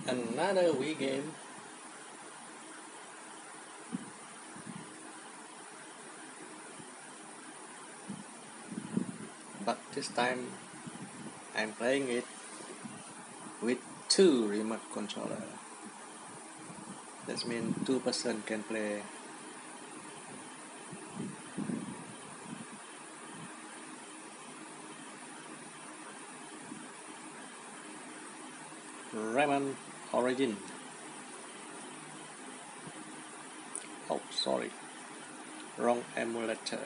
Another Wii game. But this time I'm playing it with two remote controller. That means two person can play. Rayman Origin. Oh, sorry, wrong emulator.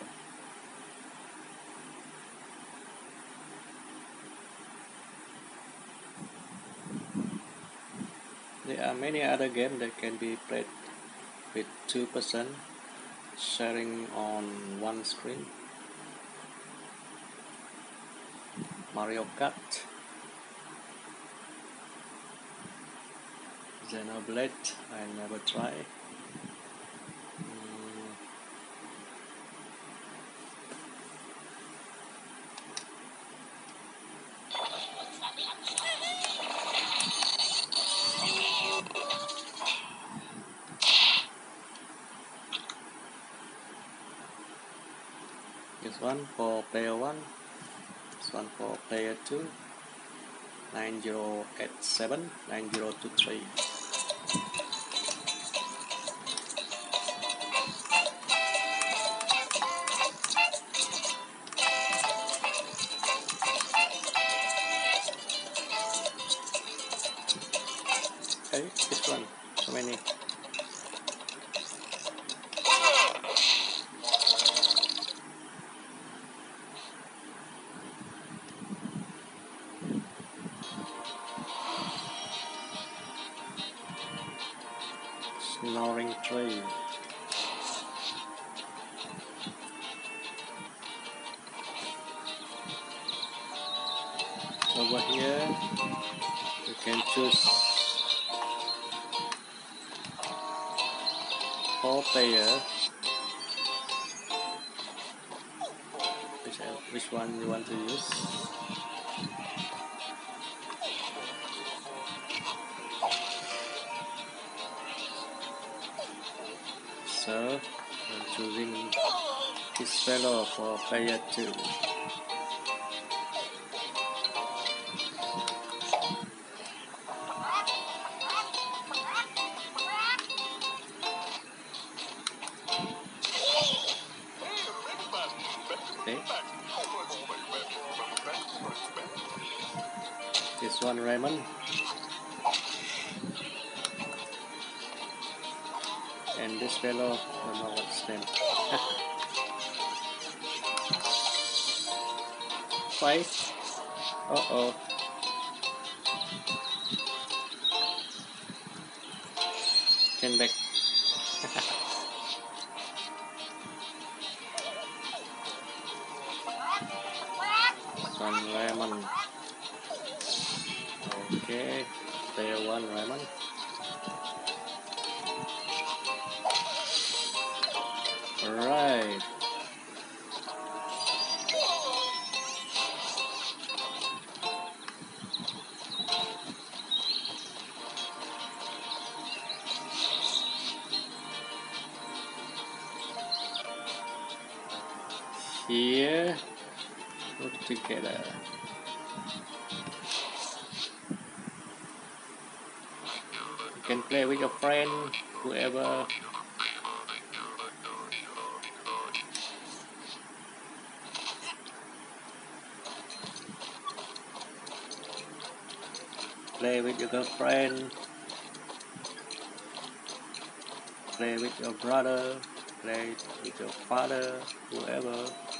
There are many other games that can be played with two person sharing on one screen. Mario Kart, Xenoblade, I never try. This one for player 1, this one for player 2, 9087, 9023. Hey, this one, so many. Snoring tree. Over here, you can choose 4 player. Which one you want to use? So I'm choosing this fellow for player 2. Okay. This one Raymond. And this fellow, I don't know what's his name. Fight. Uh-oh. Came back. This one Raymond. Okay. Player 1 Raymond. Alright. Here, put together. You can play with your friend, whoever. Play with your girlfriend. Play with your brother. Play with your father, whoever.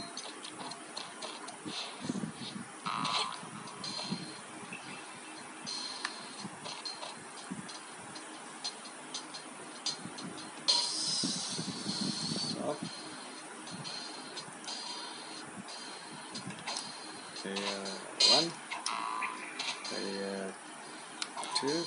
So, player 1, player 2.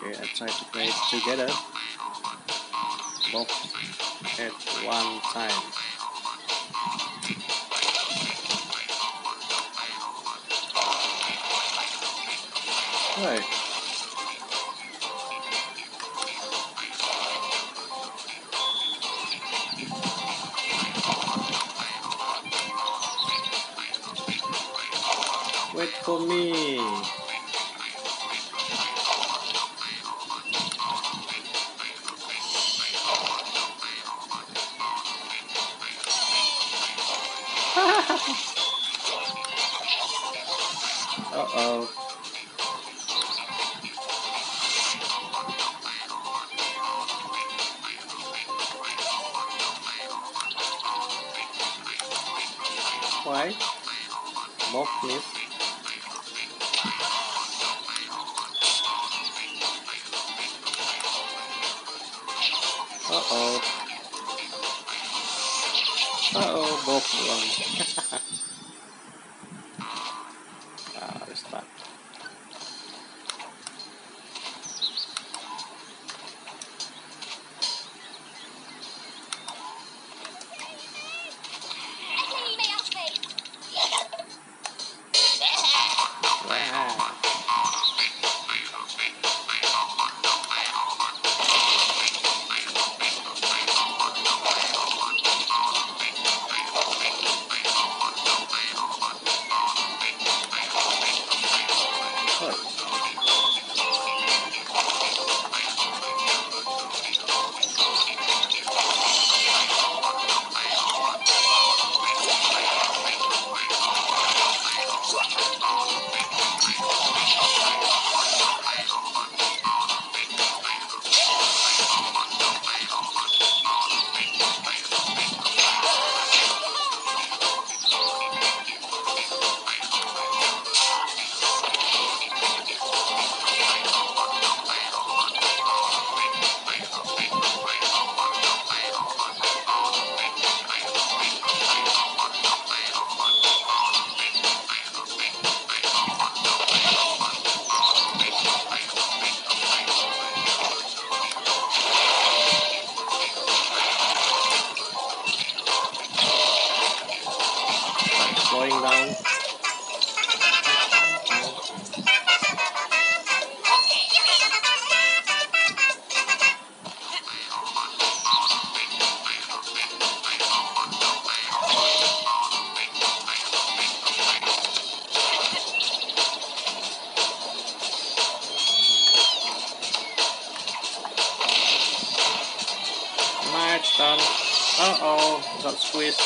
Okay, I try to play it together, both at one time. Right. Wait for me. Uh-oh. Why? Both miss. Uh-oh. Uh-oh, both wrong. Restart. Wow. Slowing down. Match done. Uh-oh, got squeezed.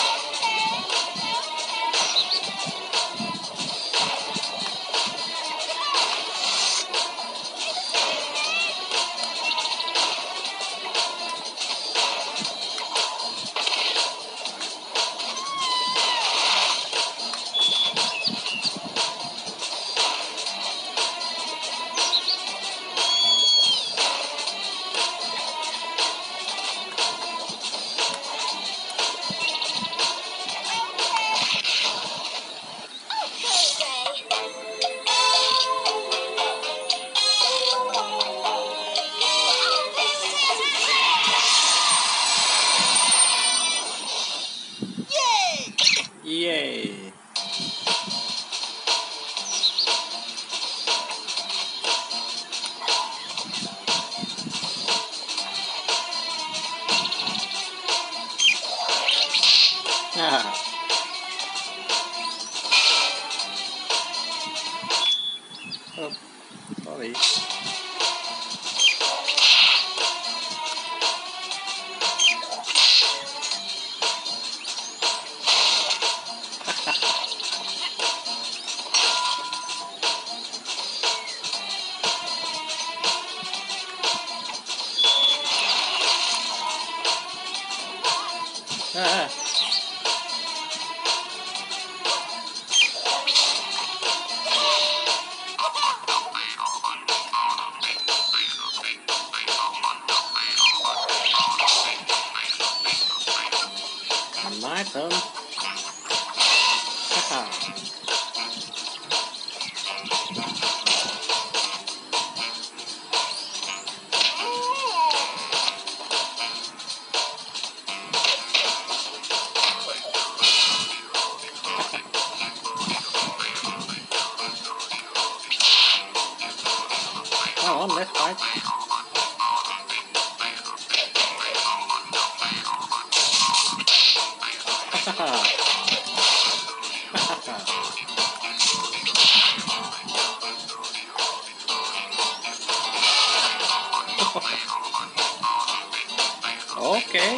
Yay! Ah, oh, sorry. Ah, my turn. Haha. Come on, let's fight. Okay.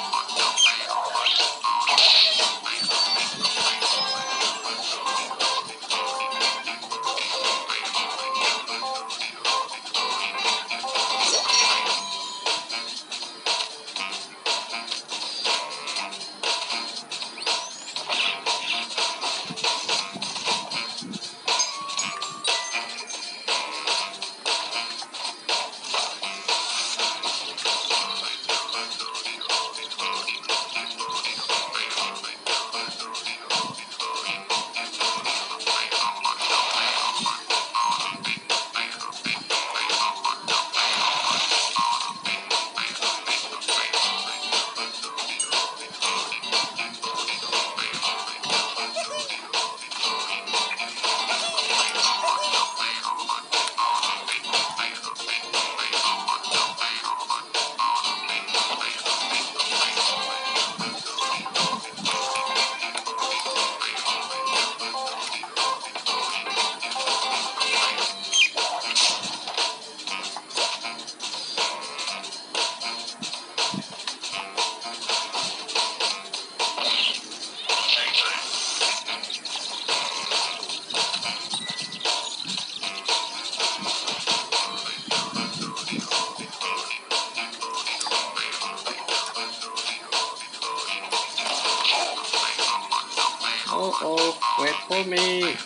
Oh, wait for me.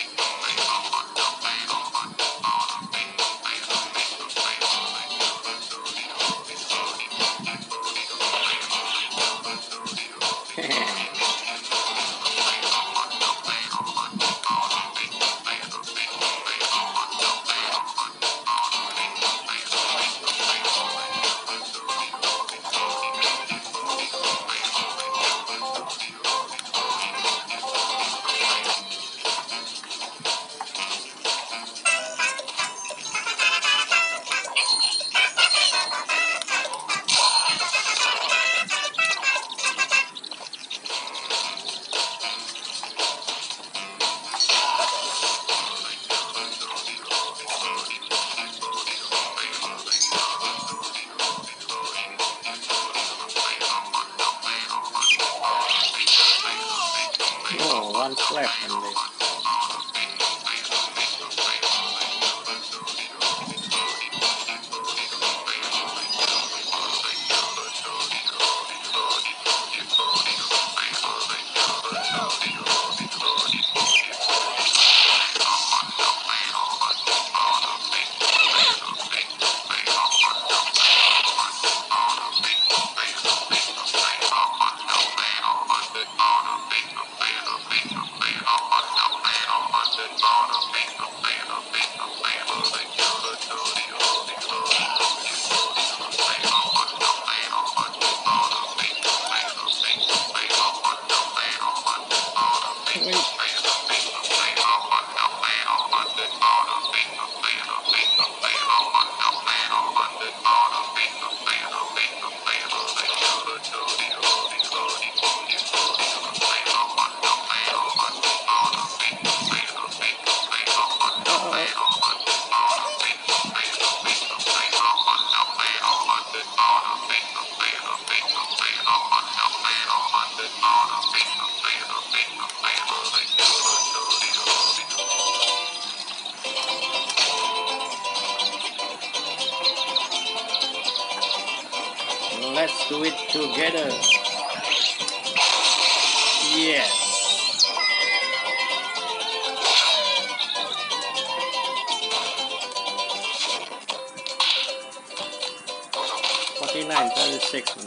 Oh, one's left only. Wait. Let's do it together. Yes. 49, 36.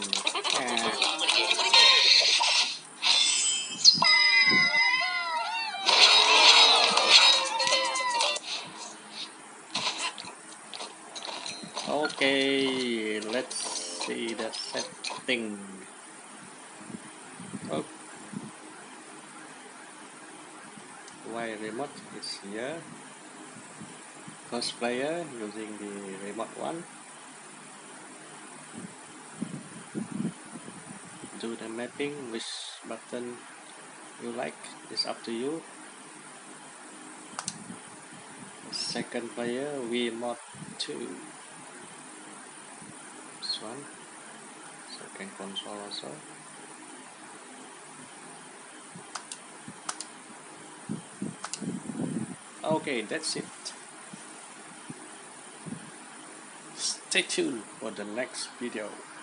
Okay, let's see the setting. Oh, why remote is here? first player using the remote one. Do the mapping, which button you like is up to you. Second player, Vmod 2. This one, second console also. Okay, that's it. Stay tuned for the next video.